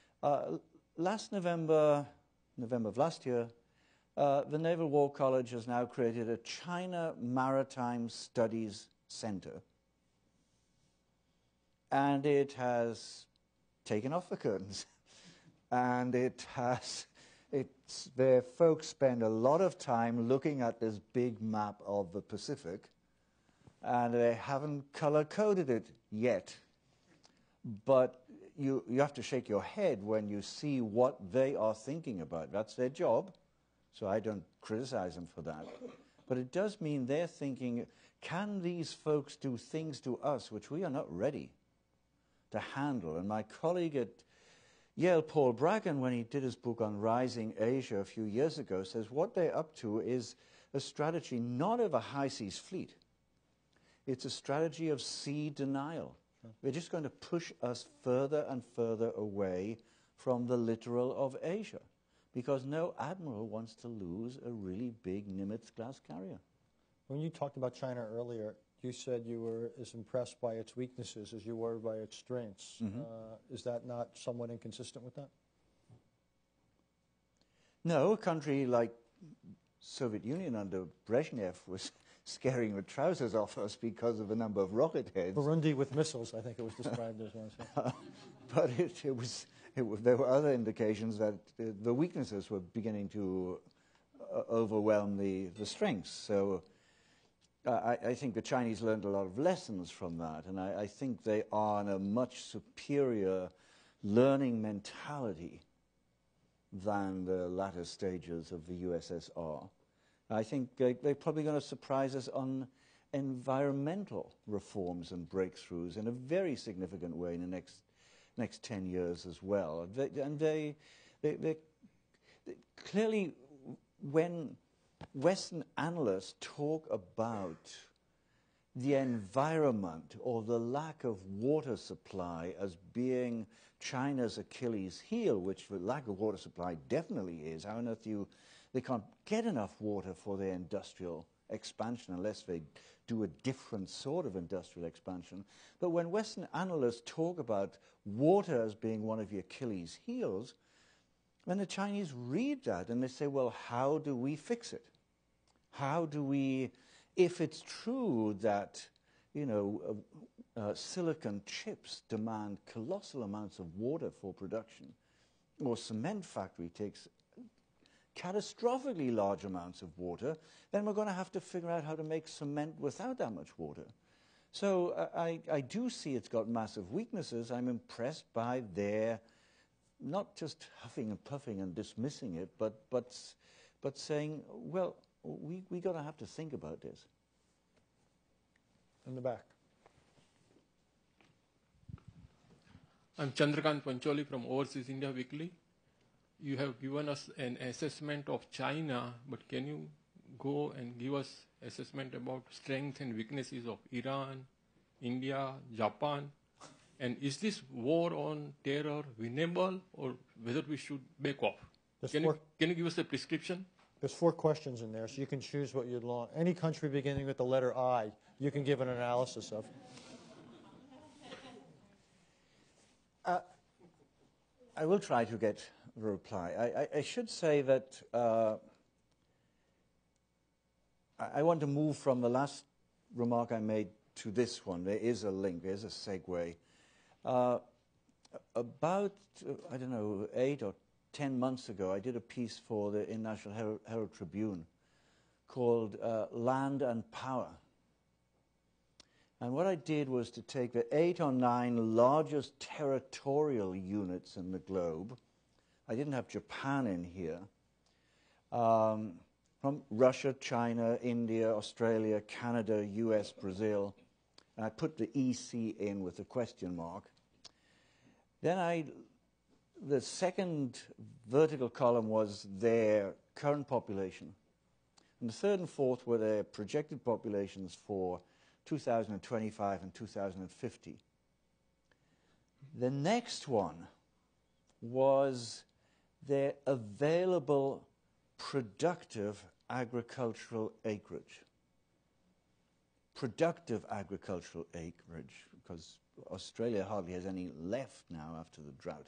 Last November of last year, the Naval War College has now created a China Maritime Studies Center. And it has taken off the curtains. And their folks spend a lot of time looking at this big map of the Pacific, and they haven't color-coded it yet. But you have to shake your head when you see what they are thinking about. That's their job, so I don't criticize them for that. But it does mean they're thinking, can these folks do things to us which we are not ready to handle? And my colleague at Yale, Paul Bracken, when he did his book on Rising Asia a few years ago, says what they're up to is a strategy not of a high seas fleet. It's a strategy of sea denial. They're just going to push us further and further away from the littoral of Asia, because no admiral wants to lose a really big Nimitz-class carrier. When you talked about China earlier, you said you were as impressed by its weaknesses as you were by its strengths. Is that not somewhat inconsistent with that? No, a country like Soviet Union under Brezhnev was scaring the trousers off us because of a number of rocket heads. Burundi with missiles, I think it was described as once. But there were other indications that the weaknesses were beginning to overwhelm the strengths. So I think the Chinese learned a lot of lessons from that, and I think they are in a much superior learning mentality than the latter stages of the USSR. I think they're probably going to surprise us on environmental reforms and breakthroughs in a very significant way in the next 10 years as well. They clearly, when Western analysts talk about the environment or the lack of water supply as being China's Achilles heel, which the lack of water supply definitely is. How on earth they can't get enough water for their industrial expansion unless they do a different sort of industrial expansion. But when Western analysts talk about water as being one of the Achilles heels, when the Chinese read that and they say, well, how do we fix it? How do we, if it's true that, silicon chips demand colossal amounts of water for production, or cement factory takes catastrophically large amounts of water, then we're going to have to figure out how to make cement without that much water. So I do see it's got massive weaknesses. I'm impressed by their not just huffing and puffing and dismissing it, but saying, well, we got to have to think about this. In the back. I'm Chandrakant Pancholi from Overseas India Weekly. You have given us an assessment of China, but can you go and give us assessment about strengths and weaknesses of Iran, India, Japan? And is this war on terror winnable, or whether we should back off? Can you give us a prescription? There's 4 questions in there, so you can choose what you'd want. Any country beginning with the letter I, you can give an analysis of. I will try to get a reply. I should say that I want to move from the last remark I made to this one. There is a link, there's a segue. About, 8 or 10 months ago, I did a piece for the International Herald Tribune called Land and Power. And what I did was to take the 8 or 9 largest territorial units in the globe. I didn't have Japan in here. From Russia, China, India, Australia, Canada, US, Brazil. And I put the EC in with a question mark. Then the second vertical column was their current population. And the third and fourth were their projected populations for 2025 and 2050. The next one was their available productive agricultural acreage. Productive agricultural acreage, because Australia hardly has any left now after the drought.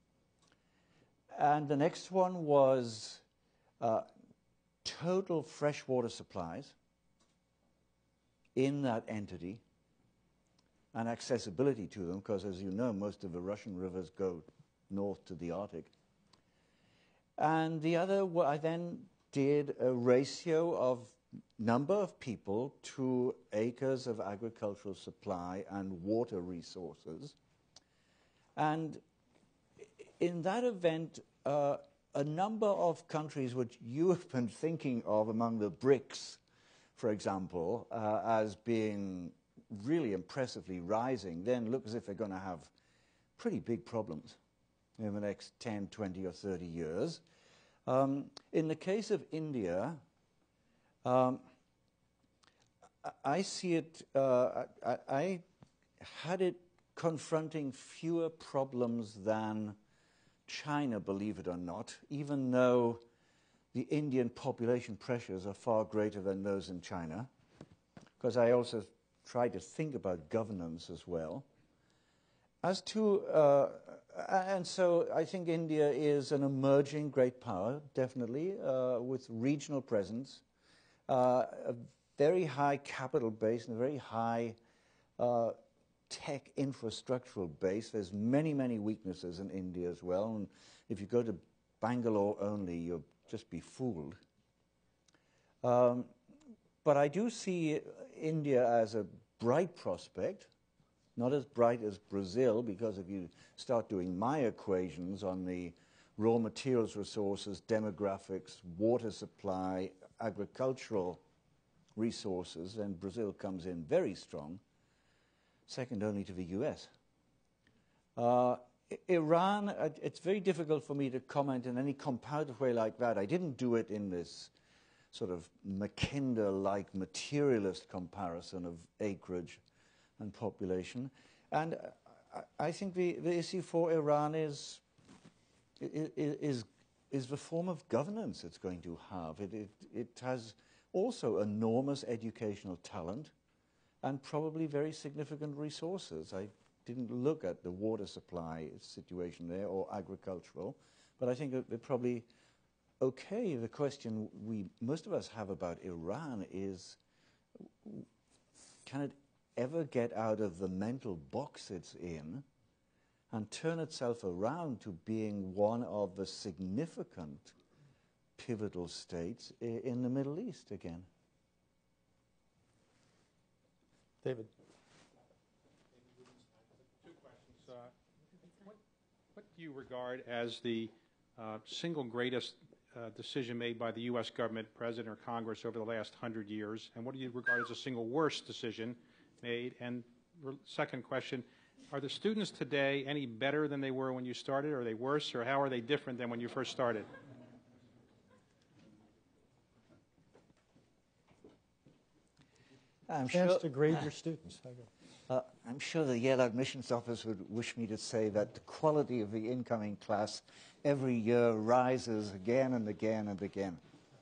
And the next one was total freshwater supplies in that entity and accessibility to them, because as you know, most of the Russian rivers go north to the Arctic. And the other, I then did a ratio of number of people to acres of agricultural supply and water resources. And in that event, a number of countries which you have been thinking of among the BRICS, for example, as being really impressively rising, then look as if they're going to have pretty big problems in the next 10, 20, or 30 years. In the case of India, I see it, I had it confronting fewer problems than China, believe it or not, even though the Indian population pressures are far greater than those in China, because I also try to think about governance as well. As to, and so I think India is an emerging great power, definitely, with regional presence, a very high capital base and a very high tech infrastructural base. There's many, many weaknesses in India as well, and if you go to Bangalore only, you'll just be fooled. But I do see India as a bright prospect, not as bright as Brazil, because if you start doing my equations on the raw materials resources, demographics, water supply, agricultural resources, then Brazil comes in very strong, second only to the US. Iran, it's very difficult for me to comment in any comparative way like that. I didn't do it in this sort of Mackinder-like materialist comparison of acreage and population. And I think the issue for Iran is the form of governance it's going to have. It has also enormous educational talent and probably very significant resources. I didn't look at the water supply situation there or agricultural, but I think they're probably okay. The question most of us have about Iran is, can it ever get out of the mental box it's in and turn itself around to being one of the significant pivotal states in the Middle East again? David. Two questions. What do you regard as the single greatest decision made by the U.S. government, President, or Congress over the last 100 years? And what do you regard as the single worst decision made? And second question, are the students today any better than they were when you started? Or are they worse? Or how are they different than when you first started? I'm Chance sure to grade your students. I'm sure the Yale admissions office would wish me to say that the quality of the incoming class every year rises again and again and again.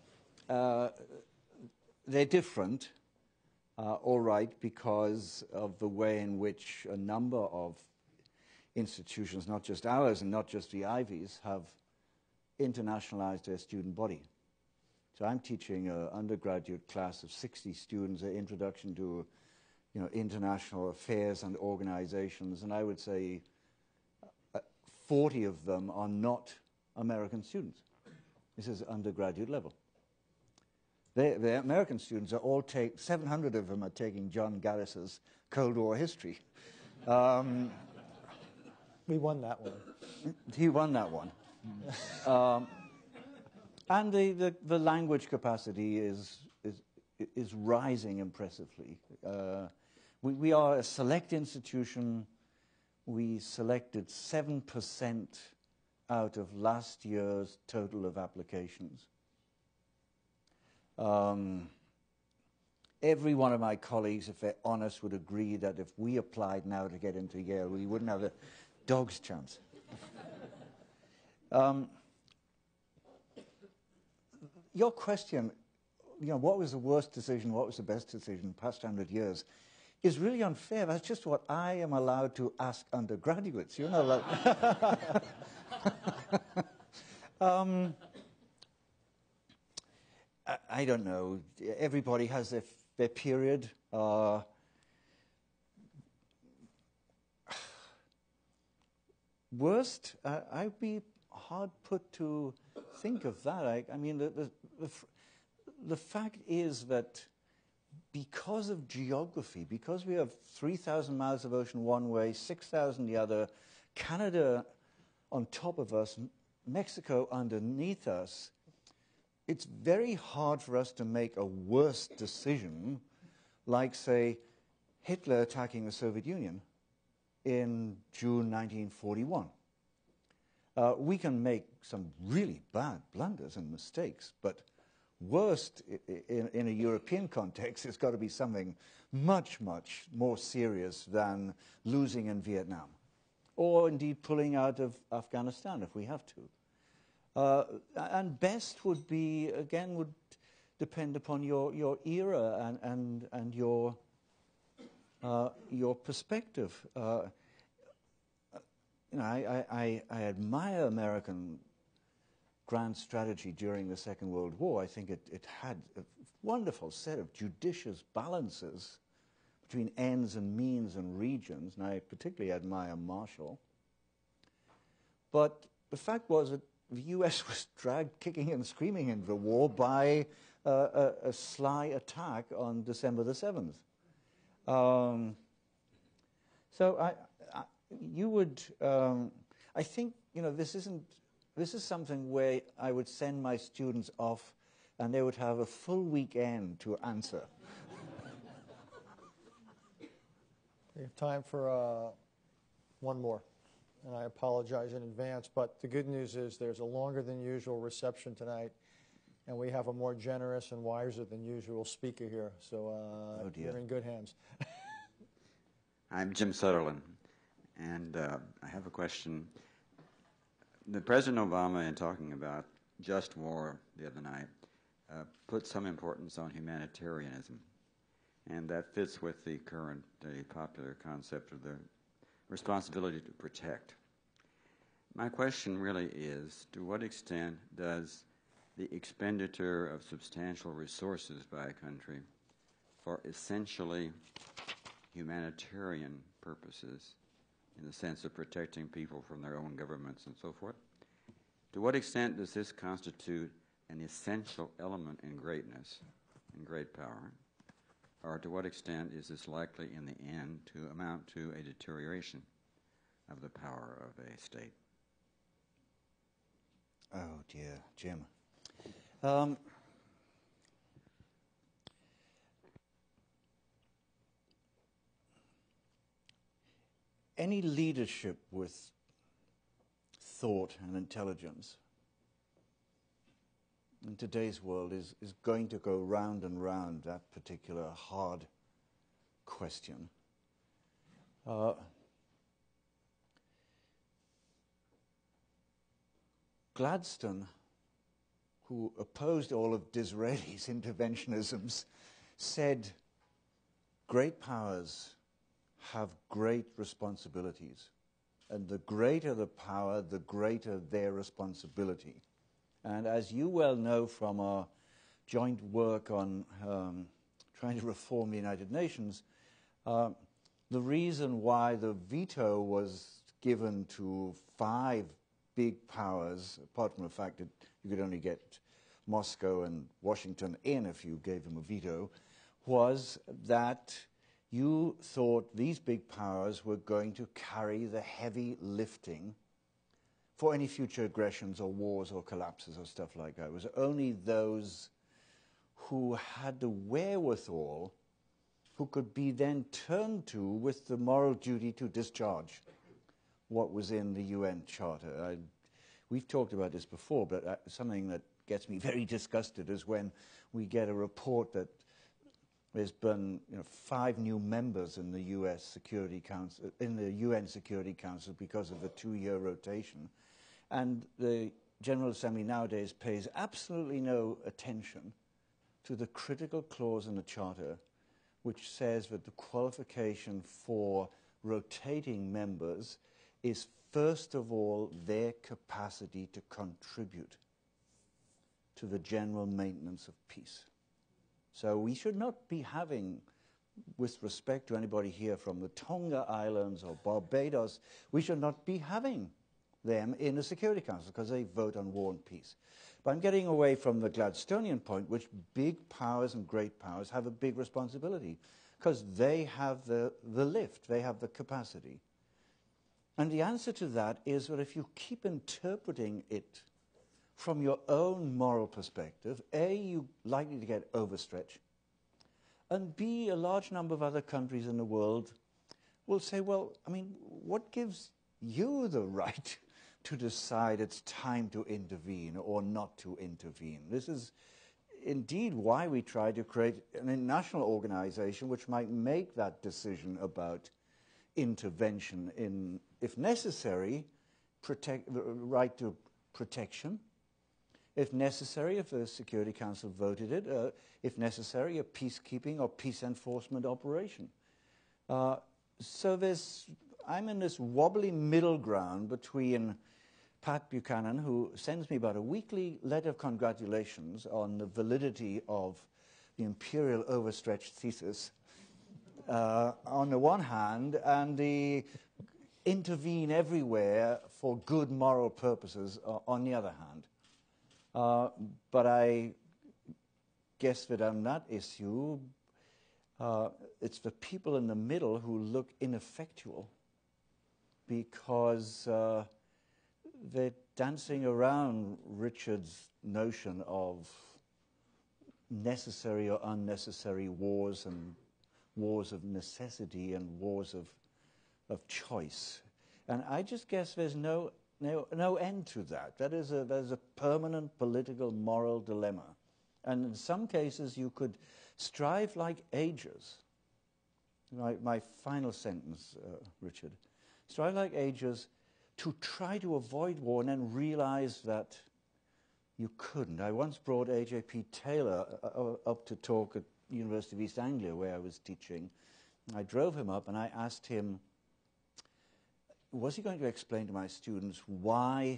They're different, all right, because of the way in which a number of institutions, not just ours and not just the Ivies, have internationalized their student body. So I'm teaching an undergraduate class of 60 students, an introduction to international affairs and organizations, and I would say 40 of them are not American students. This is undergraduate level. The American students are all 700 of them are taking John Gaddis's Cold War history. We won that one. He won that one. And the language capacity is rising impressively. We are a select institution. We selected 7% out of last year's total of applications. Every one of my colleagues, if they're honest, would agree that if we applied now to get into Yale, we wouldn't have a dog's chance. Your question, what was the worst decision, what was the best decision in the past 100 years, is really unfair. That's just what I am allowed to ask undergraduates. I don't know. Everybody has their period. Worst, I'd be hard put to think of that. I mean, the fact is that because of geography, because we have 3,000 miles of ocean one way, 6,000 the other, Canada on top of us, Mexico underneath us, it's very hard for us to make a worse decision, like, say, Hitler attacking the Soviet Union in June 1941. We can make some really bad blunders and mistakes, but worst in a European context, it's got to be something much, much more serious than losing in Vietnam, or indeed pulling out of Afghanistan if we have to. And best would be, again, would depend upon your era and your your perspective. I admire American grand strategy during the Second World War. I think it had a wonderful set of judicious balances between ends and means and regions, and I particularly admire Marshall. But the fact was that the U.S. was dragged kicking and screaming into the war by a sly attack on December the 7th. I think, this is something where I would send my students off and they would have a full weekend to answer. We have time for one more, and I apologize in advance, but the good news is there's a longer than usual reception tonight, and we have a more generous and wiser than usual speaker here, so you're in good hands. I'm Jim Sutherland, and I have a question. The President Obama, in talking about just war the other night, put some importance on humanitarianism, and that fits with the current popular concept of the responsibility to protect. My question really is, to what extent does the expenditure of substantial resources by a country for essentially humanitarian purposes, in the sense of protecting people from their own governments and so forth, to what extent does this constitute an essential element in greatness, in great power, or to what extent is this likely in the end to amount to a deterioration of the power of a state? Oh dear, Jim. Any leadership with thought and intelligence in today's world is going to go round and round that particular hard question. Gladstone, who opposed all of Disraeli's interventionisms, said great powers have great responsibilities, and the greater the power, the greater their responsibility. And as you well know from our joint work on trying to reform the United Nations, the reason why the veto was given to 5 big powers, apart from the fact that you could only get Moscow and Washington in if you gave them a veto, was that you thought these big powers were going to carry the heavy lifting for any future aggressions or wars or collapses or stuff like that. It was only those who had the wherewithal who could be then turned to with the moral duty to discharge what was in the UN Charter. We've talked about this before, but something that gets me very disgusted is when we get a report that there's been 5 new members in the U.S. Security Council, in the UN Security Council, because of the 2-year rotation, and the General Assembly nowadays pays absolutely no attention to the critical clause in the Charter, which says that the qualification for rotating members is first of all their capacity to contribute to the general maintenance of peace. So we should not be having, with respect to anybody here from the Tonga Islands or Barbados, we should not be having them in the Security Council because they vote on war and peace. But I'm getting away from the Gladstonian point, which big powers and great powers have a big responsibility because they have the lift, they have the capacity. And the answer to that is that if you keep interpreting it from your own moral perspective, A, you're likely to get overstretched, and B, a large number of other countries in the world will say, well, I mean, what gives you the right to decide it's time to intervene or not to intervene? This is indeed why we try to create an international organization which might make that decision about intervention in, if necessary, the right to protection. If necessary, if the Security Council voted it, if necessary, a peacekeeping or peace enforcement operation. So I'm in this wobbly middle ground between Pat Buchanan, who sends me about a weekly letter of congratulations on the validity of the imperial overstretched thesis, on the one hand, and the intervene everywhere for good moral purposes on the other hand. But I guess that on that issue, it's the people in the middle who look ineffectual because they're dancing around Richard's notion of necessary or unnecessary wars and wars of necessity and wars of choice. And I just guess there's no end to that. There's a permanent political moral dilemma. And in some cases you could strive like ages. My final sentence, Richard. Strive like ages to try to avoid war and then realize that you couldn't. I once brought A.J.P. Taylor up to talk at University of East Anglia where I was teaching. I drove him up and I asked him, was he going to explain to my students why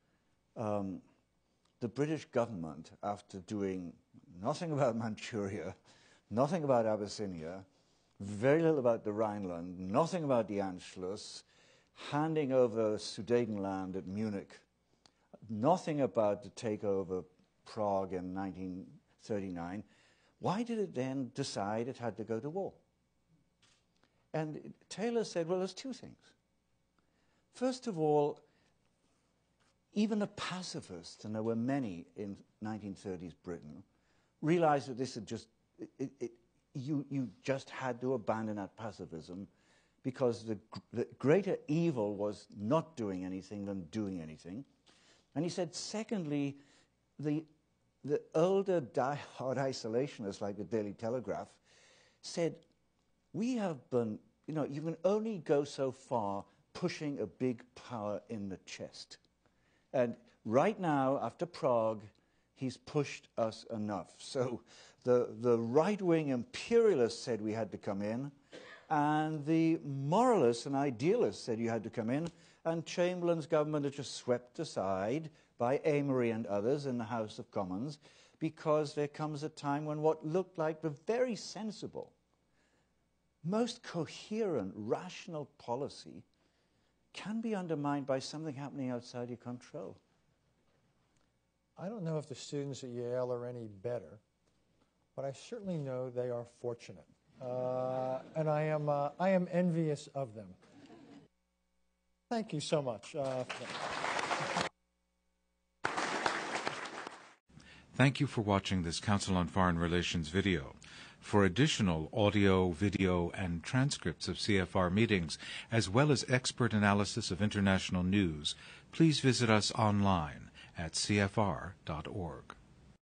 the British government, after doing nothing about Manchuria, nothing about Abyssinia, very little about the Rhineland, nothing about the Anschluss, handing over Sudetenland at Munich, nothing about the takeover of Prague in 1939, why did it then decide it had to go to war? And Taylor said, well, there's two things. First of all, even the pacifists, and there were many in 1930s Britain, realized that this had just, you just had to abandon that pacifism because the greater evil was not doing anything than doing anything. And he said, secondly, the older die-hard isolationists like the Daily Telegraph said, we have been, you can only go so far pushing a big power in the chest. And right now, after Prague, he's pushed us enough. So the right-wing imperialists said we had to come in, and the moralists and idealists said you had to come in, and Chamberlain's government had just swept aside by Amory and others in the House of Commons, because there comes a time when what looked like the very sensible, most coherent, rational policy can be undermined by something happening outside your control. I don't know if the students at Yale are any better, but I certainly know they are fortunate. And I am envious of them. Thank you so much. Thank you for watching this Council on Foreign Relations video. For additional audio, video, and transcripts of CFR meetings, as well as expert analysis of international news, please visit us online at cfr.org.